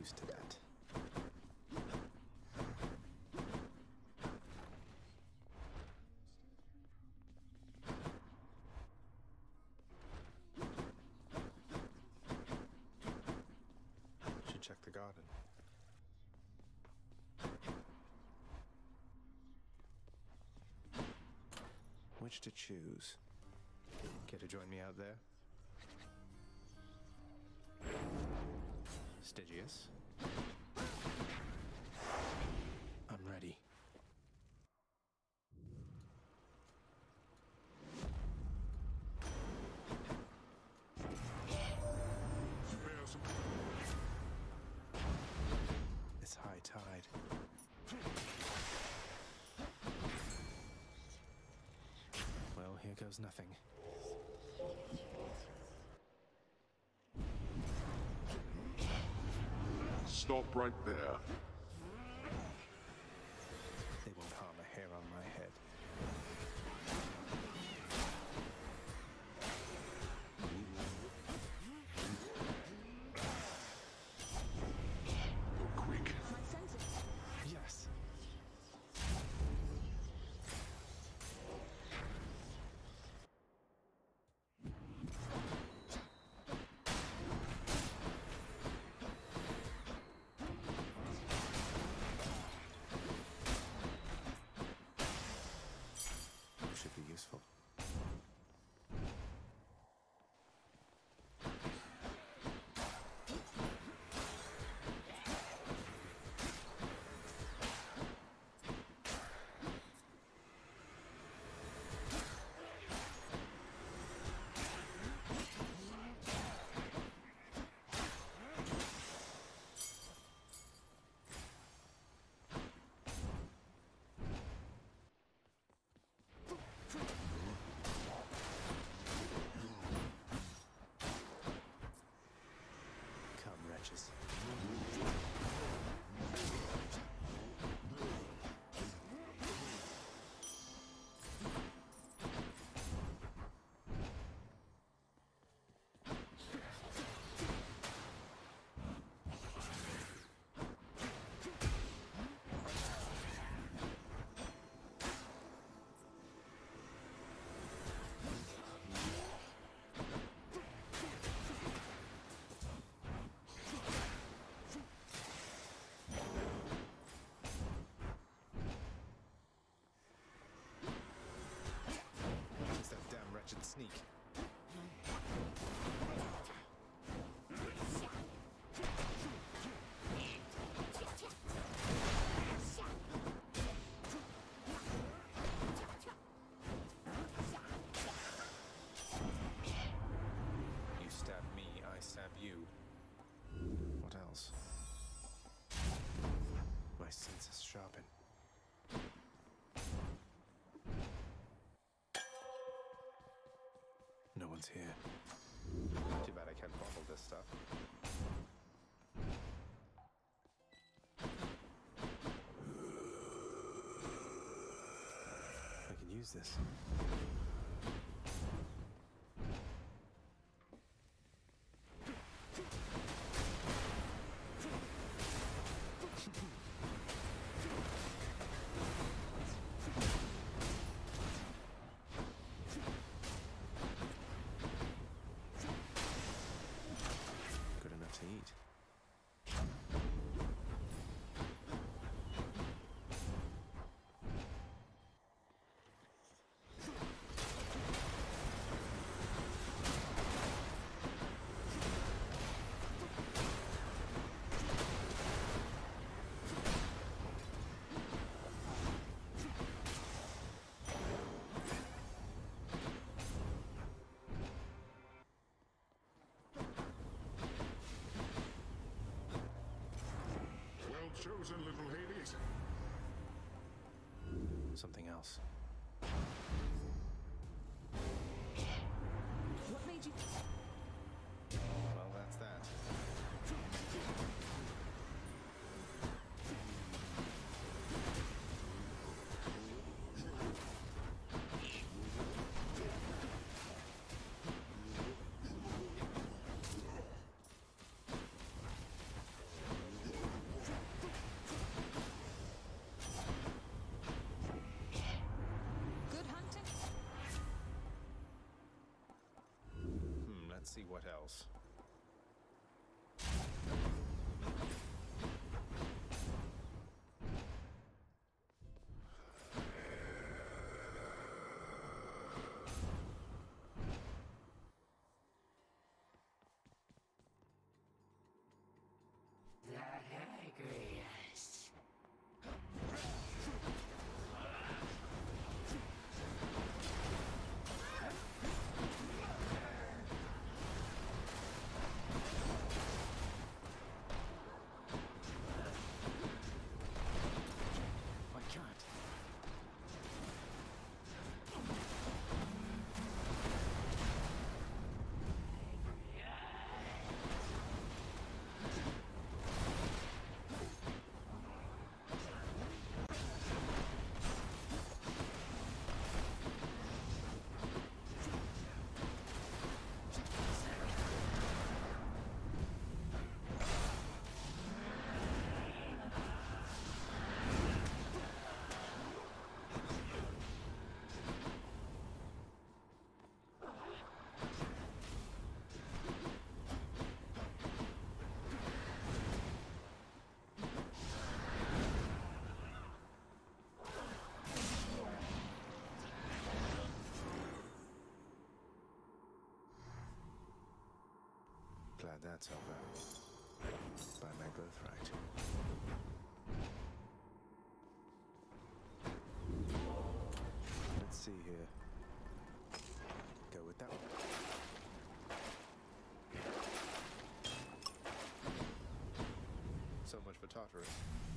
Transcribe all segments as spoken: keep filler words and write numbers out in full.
used to that. Should check the garden. Which to choose? Care to join me out there? Stygius? I'm ready. It's high tide. Well, here goes nothing. Stop right there. They won't harm a hair on my head. Go quick. My senses. Yes. Should be useful. Come, wretches. It's that damn wretched sneak. You stab me, I stab you. What else? My senses sharpen. No one's here. Too bad I can't bottle this stuff. I can use this. Good enough to eat. Well chosen, little Hades. Something else. What made you... Well, that's that. what else? Zagreus. I can't. Glad that's over. By my birthright. Let's see here. Go with that one. So much for Tartarus.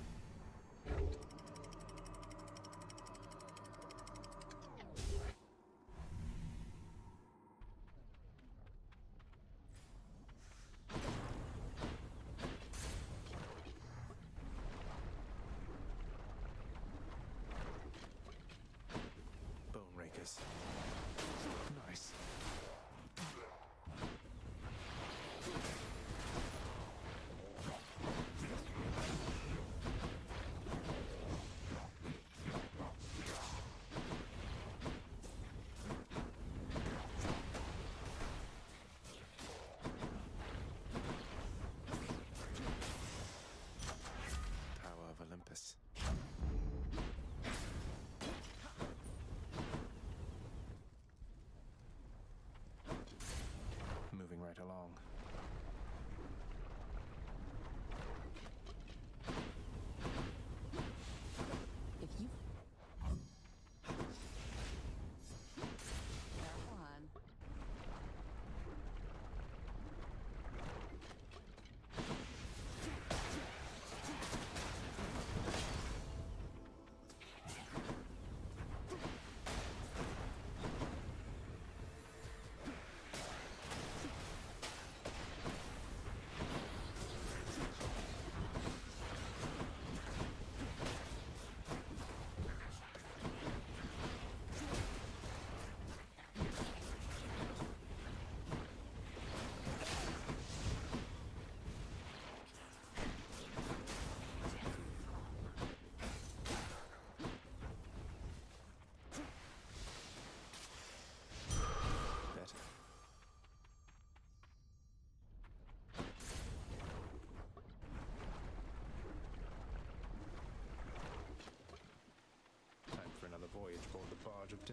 Nice. Power of Olympus. Moving right along. If you... Careful, hon. Voyage aboard the barge of death.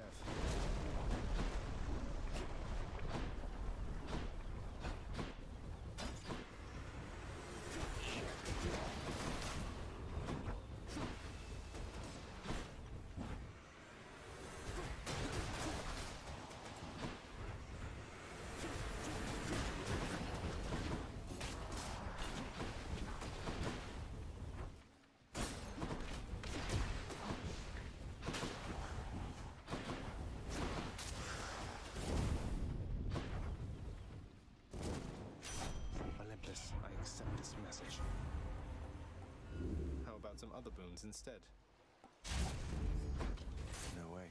Message. How about some other boons instead? No way.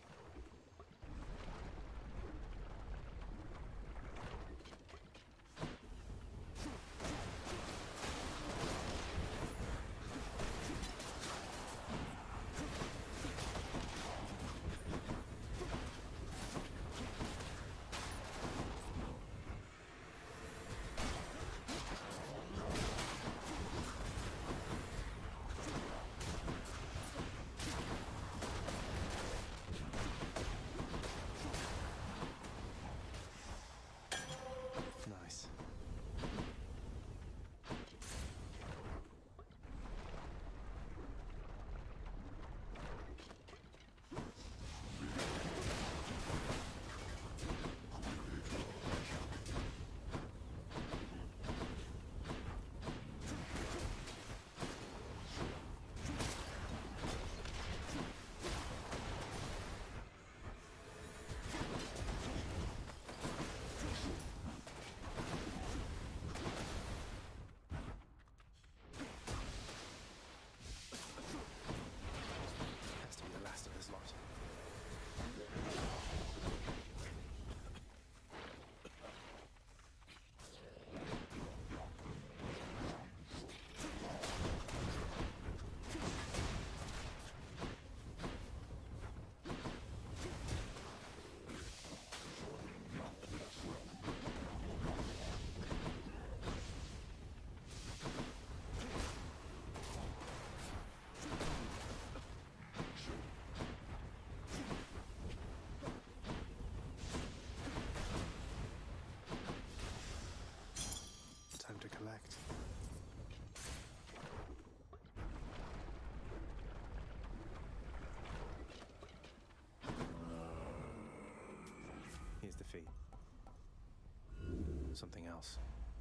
learn something else.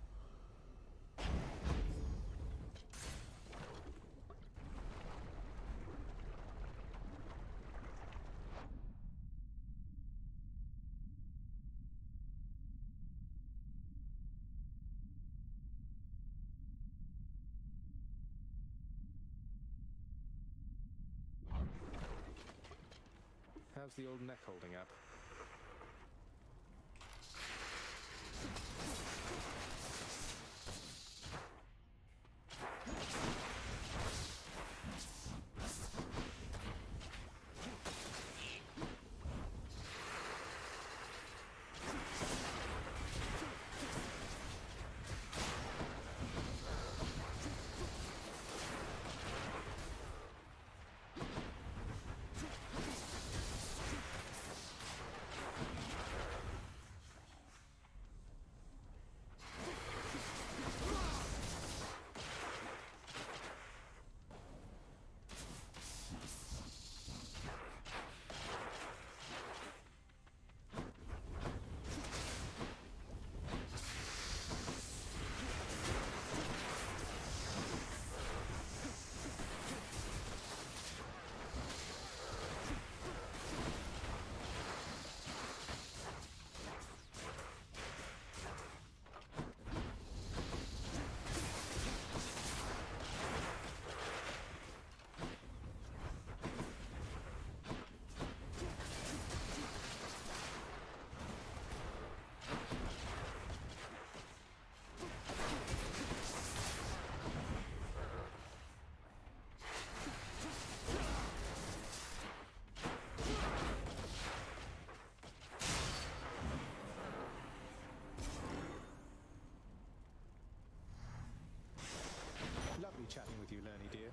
How's the old neck holding up? Lovely chatting with you, Lerny dear.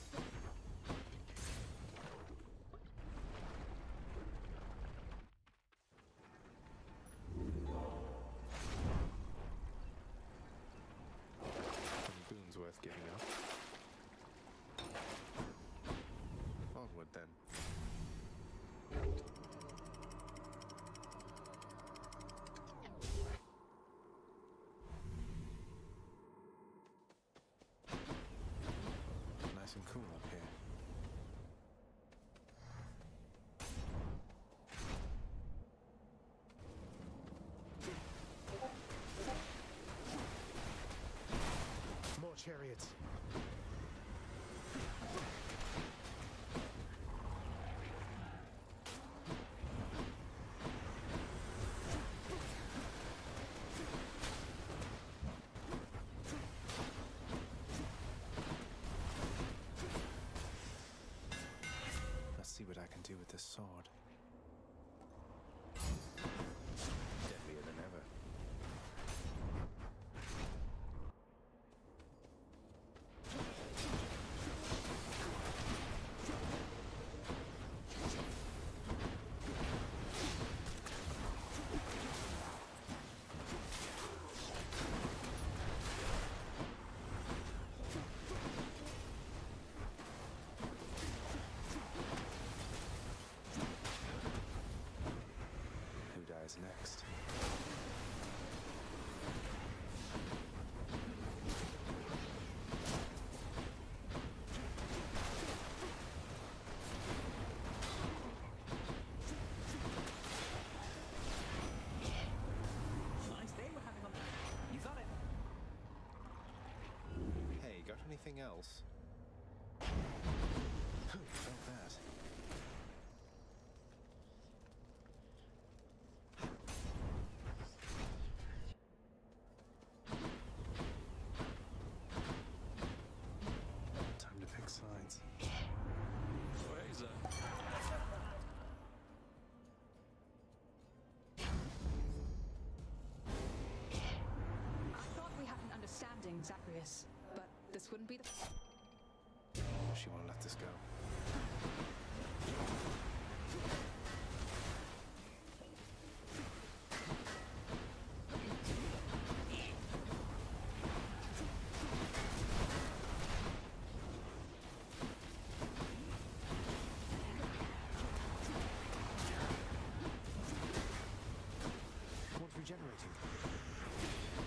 Any boons worth giving up? Onward then. Nice and cool up here. More chariots. Let's see what I can do with this sword. Deadlier than ever. Who dies next? Nice day we're having on that. You got it. Hey, got anything else? Whew, felt that. Time to pick sides. Razor. I thought we had an understanding, Zagreus, but this wouldn't be the... She won't let this go. One's regenerating.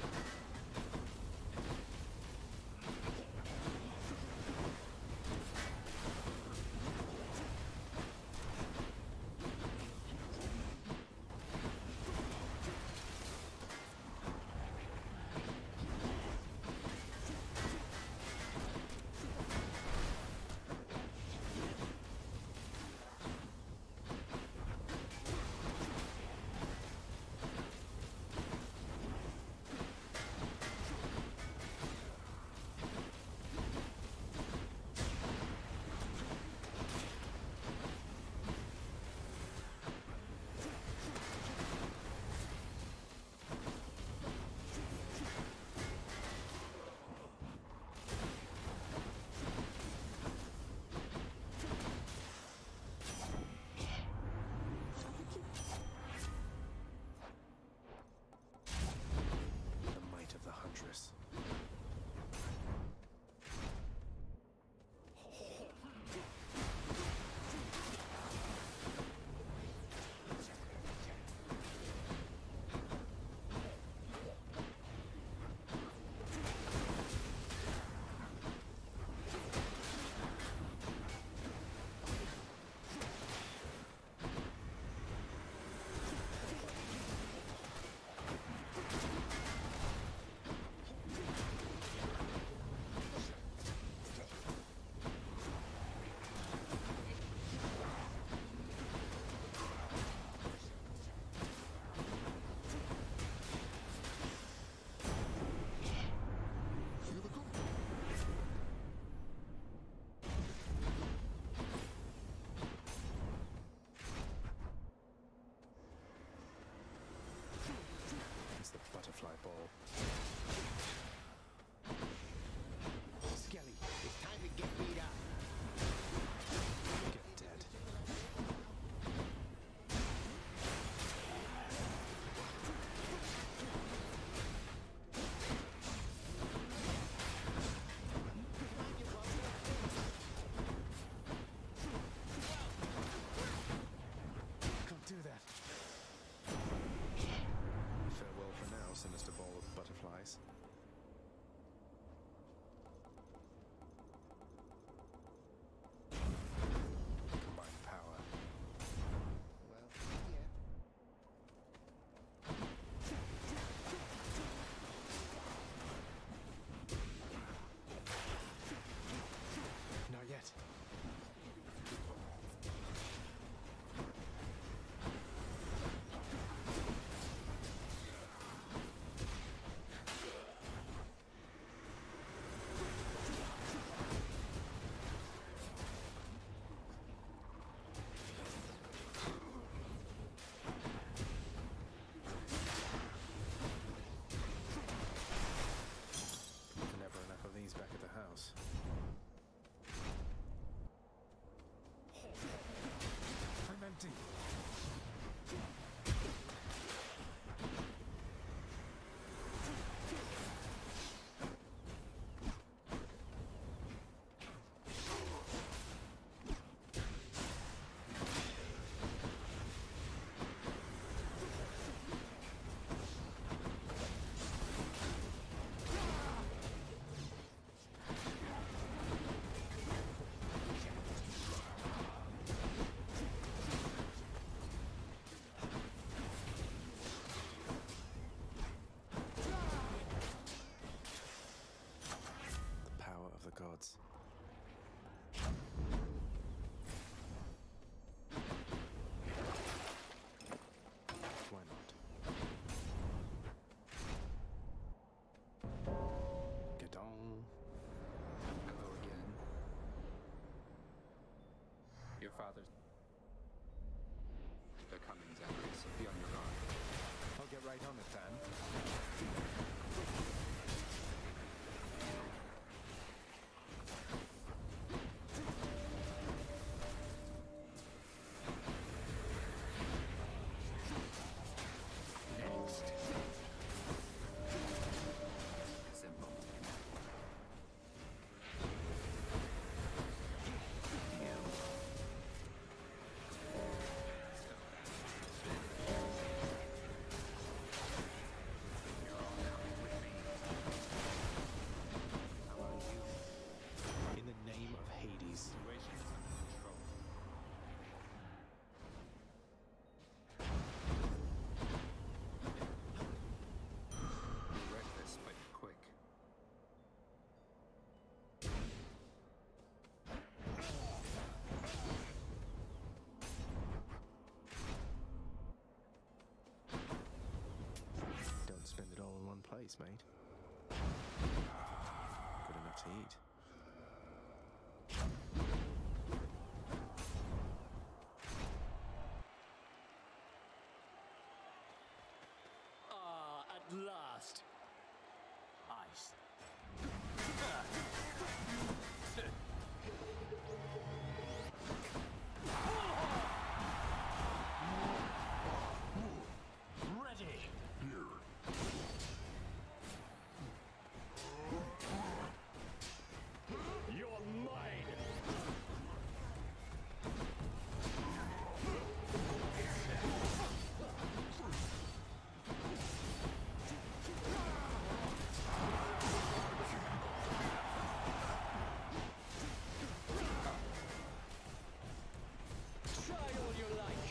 father's. They're coming, Zagreus. Be on your guard. I'll get right on it then. Simple. In the name of Hades. Situation's under control. You wreck this, but quick. Don't spend it all in one place, mate. Good enough to eat. Ah, at last. Ice. Ready. You're mine. Try all you like.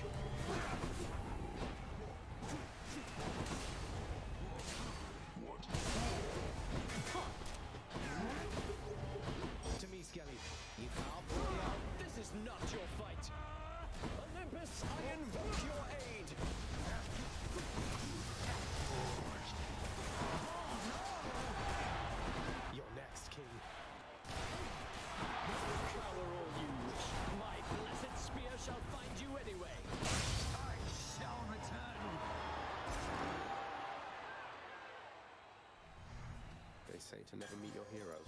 To me, Skelly. You foul boy out. This is not your fight. Olympus, I invoke your aid. You're next, King. Cower all you. My blessed spear shall find you anyway. I shall return. They say to never meet your heroes.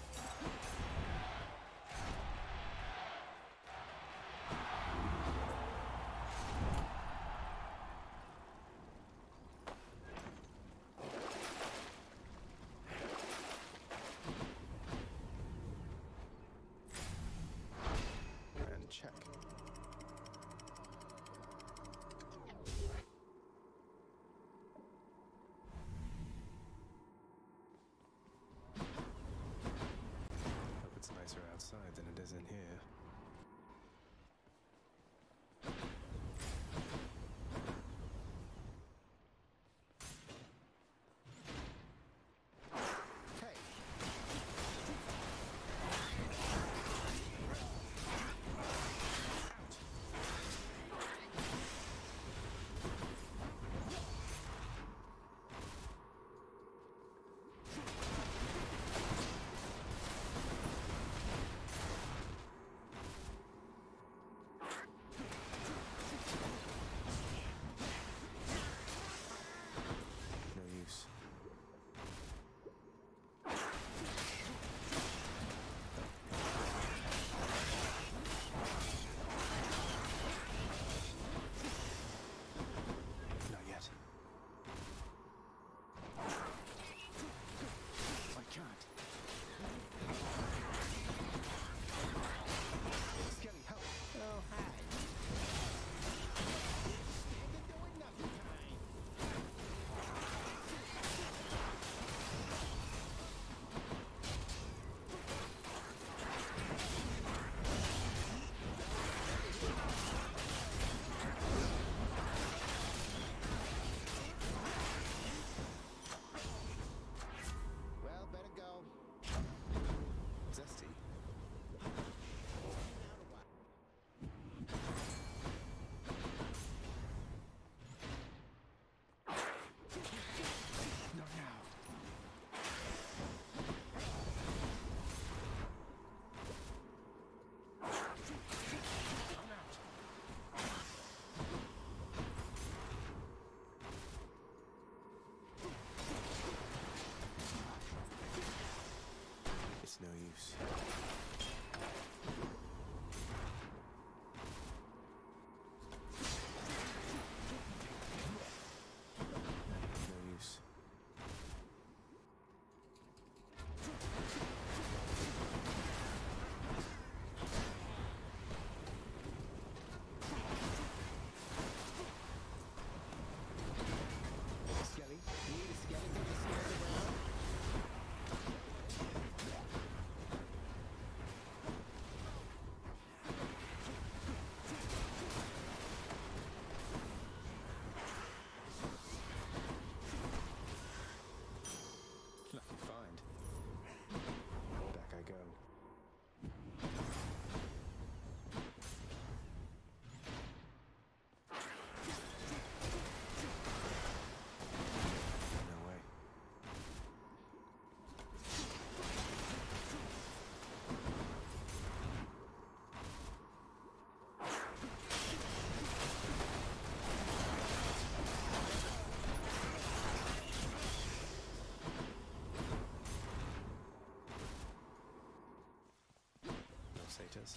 And check. meters.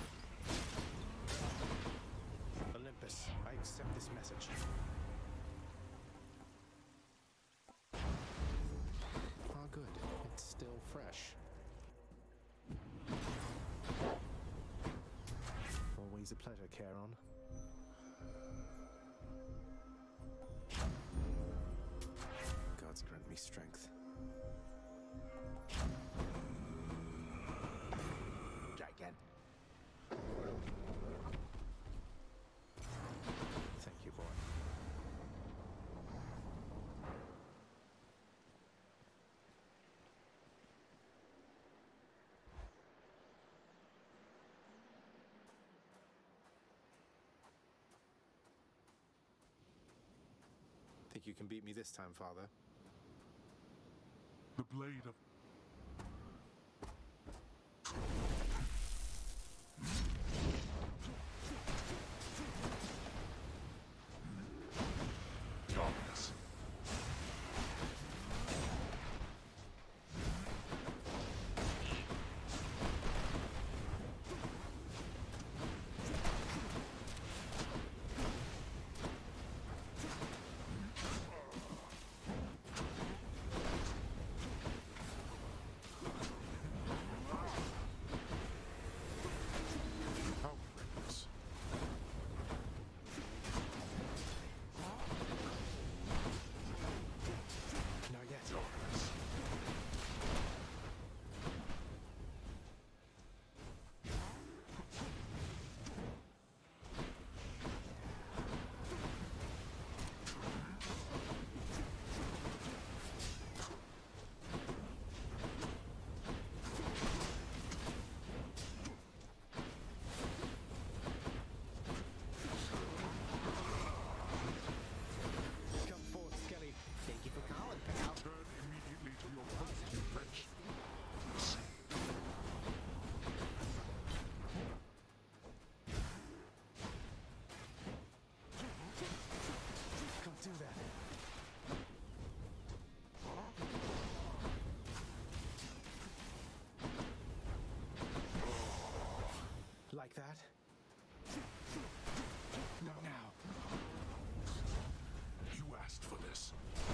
Olympus, I accept this message. Ah, good. It's still fresh. Always a pleasure, Charon. Gods grant me strength. Gigantic. Thank you, boy. Think you can beat me this time, Father? The blade of... darkness. Outrageous. Not yet. Darkness. Come forth, Skelly. Thank you for calling, pal. Turn immediately to your post defense. Can't do that. Like that? Not now. You asked for this.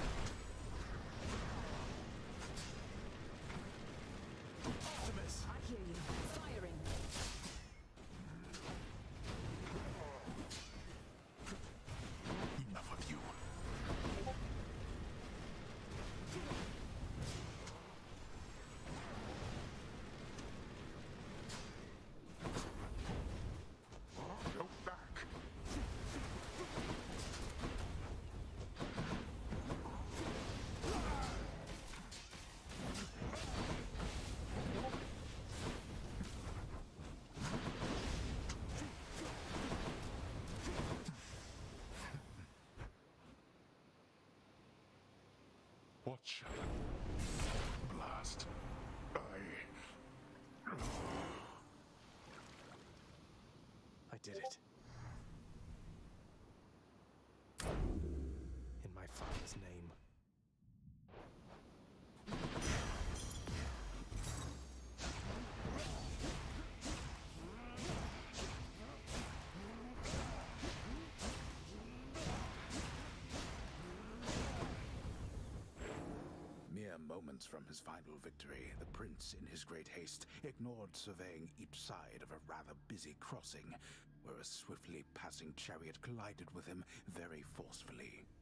Optimus! I hear you. Firing. Enough of you. Go back. Watch. Blast. I... I did it. In my father's name. Mere moments from his final victory, the prince, in his great haste, ignored surveying each side of a rather busy crossing, where a swiftly passing chariot collided with him very forcefully.